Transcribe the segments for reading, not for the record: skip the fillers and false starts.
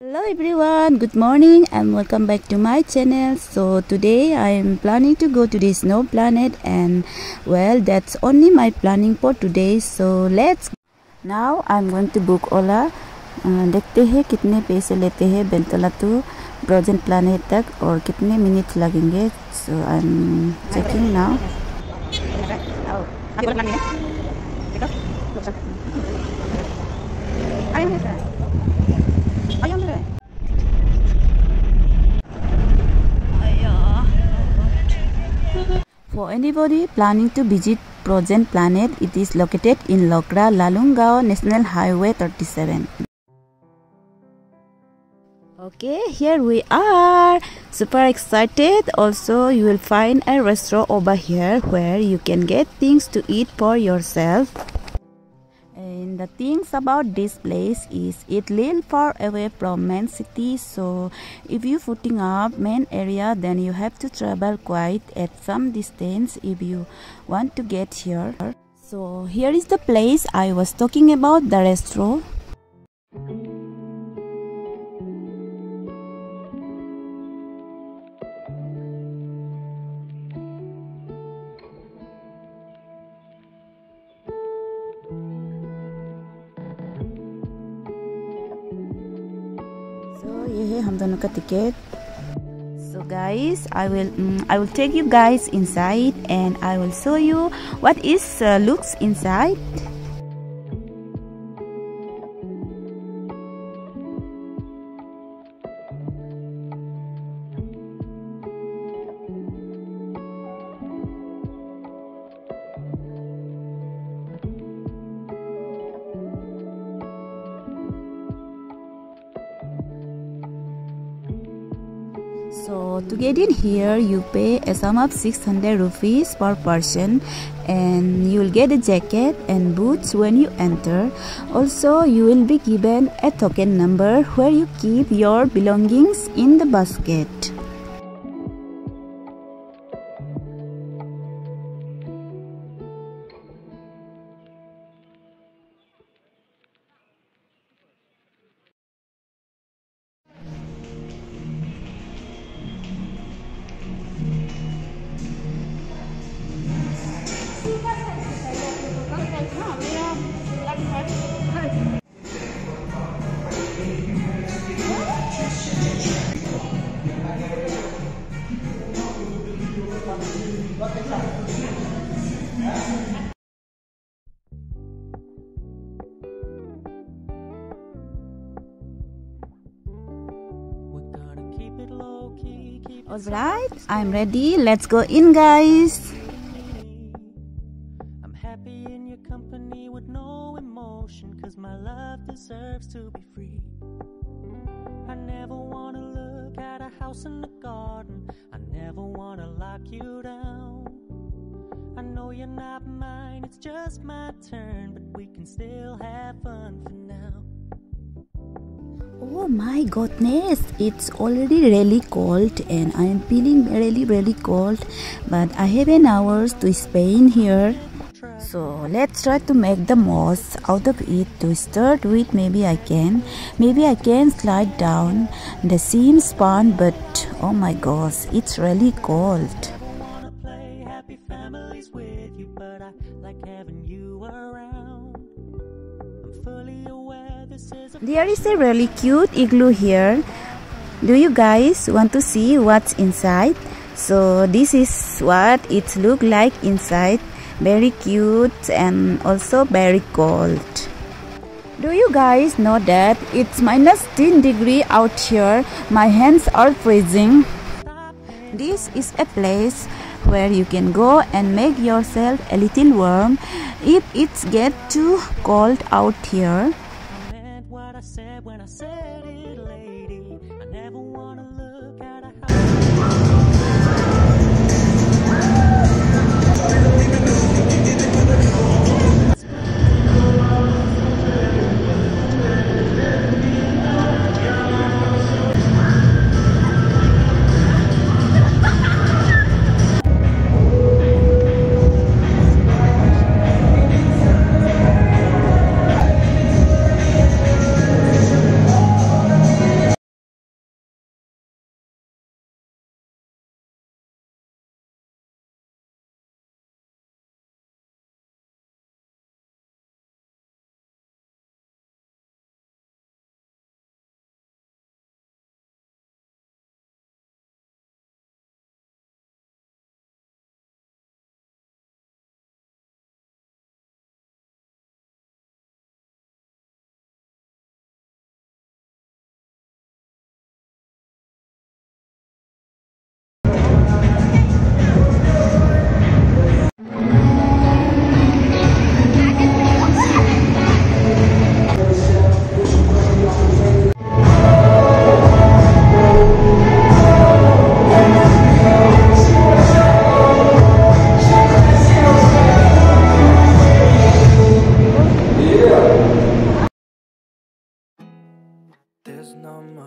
Hello everyone, good morning and welcome back to my channel. So today I am planning to go to the snow planet, and well, that's only my planning for today. So let's now I'm going to book Ola. देखते हैं कितने पैसे लेते हैं बेंतोलातू frozen planet तक और कितने minute लगेंगे. So I'm checking now. For anybody planning to visit Frozen Planet, it is located in Lokra, Lalung National Highway 37. Okay, here we are. Super excited. Also, you will find a restaurant over here where you can get things to eat for yourself. And the things about this place is it little far away from main city, so if you footing up main area, then you have to travel quite at some distance if you want to get here. So here is the place I was talking about, the restaurant. So ये है हम दोनों का ticket. So guys, I will take you guys inside and I will show you what is looks inside. So to get in here, you pay a sum of 600 rupees per person, and you will get a jacket and boots when you enter. Also, you will be given a token number where you keep your belongings in the basket. Alright, I'm ready. Let's go in, guys. I'm happy in your company with no emotion, 'cause my love deserves to be free. I never wanna look at a house in the garden. I never wanna lock you down. I know you're not mine, it's just my turn, but we can still have fun for now. Oh my goodness, it's already really cold and I am feeling really cold, but I have an hours to spend here. So let's try to make the most out of it. To start with, maybe I can slide down. The seems fun, but oh my gosh, it's really cold. There is a really cute igloo here. Do you guys want to see what's inside? So this is what it looks like inside. Very cute and also very cold. Do you guys know that it's minus 10 degrees out here? My hands are freezing. This is a place where you can go and make yourself a little warm if it gets too cold out here. When I said it, lady, I never wanna look at a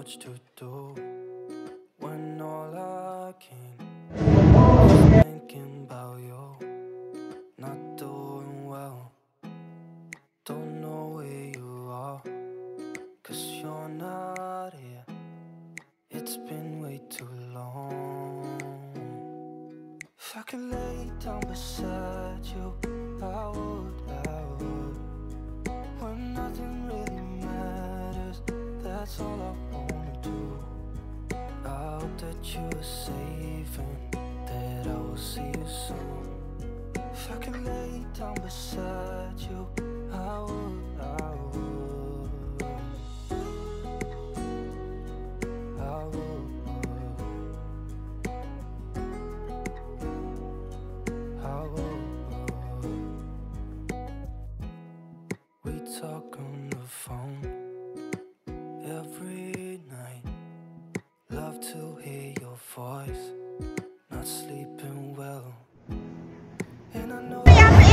much to do when all I can is thinking about you. Not doing well, don't know where you are, 'cause you're not here. It's been way too long. If I could lay down beside you, I would. When nothing really matters, that's all I wanna do. I hope that you're safe and that I will see you soon. If I could lay down beside you, I would. We talk on the phone every night. Love to hear your voice. Not sleeping well, and I know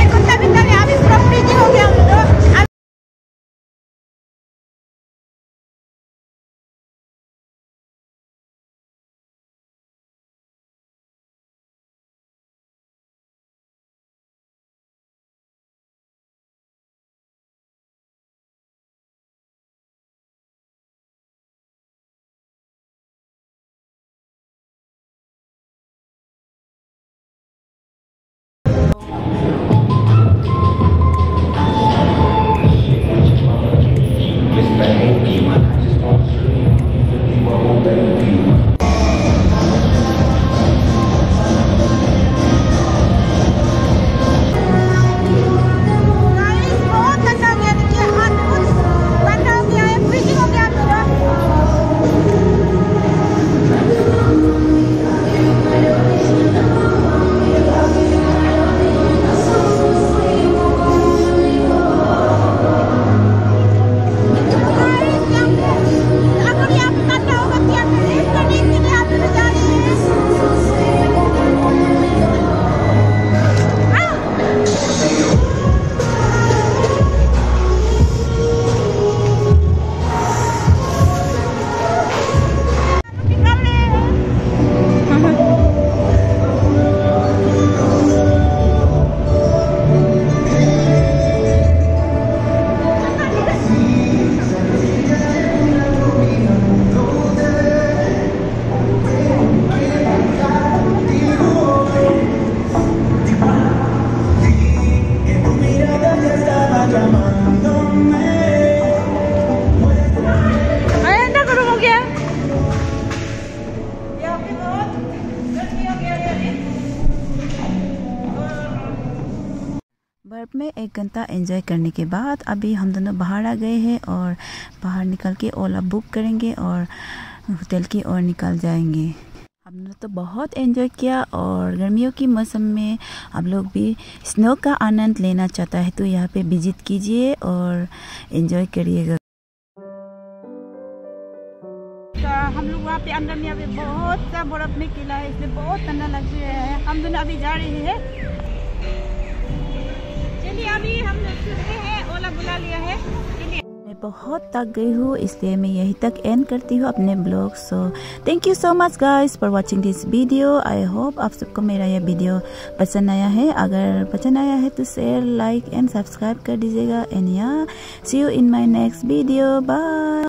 बर्फ में 1 घंटा enjoy करने के बाद अभी हम दोनों बाहर आ गए हैं और बाहर निकल के ओला बुक करेंगे और होटल की ओर निकल जाएंगे। हमने तो बहुत एंजॉय किया और गर्मियों की मौसम में आप लोग भी स्नो का आनंद लेना चाहता है तो यहाँ पे विजिट कीजिए और एंजॉय करिएगा। हम लोग वहाँ पे अंदर में अभी बहुत सा बर्फ में किला है, इसलिए बहुत ठंडा लग रहा है। हम दोनों अभी जा रहे हैं। चलिए अभी हम लोग चलते हैं, ओला बुला लिया है। मैं बहुत थक गई हूँ इसलिए मैं यहीं तक एंड करती हूँ अपने blog. So thank you so much guys for watching this video. I hope आप सबको मेरा यह वीडियो पसंद आया है। अगर पसंद आया है तो शेयर, लाइक एंड सब्सक्राइब कर दीजिएगा। एंड या see you in my next video. Bye.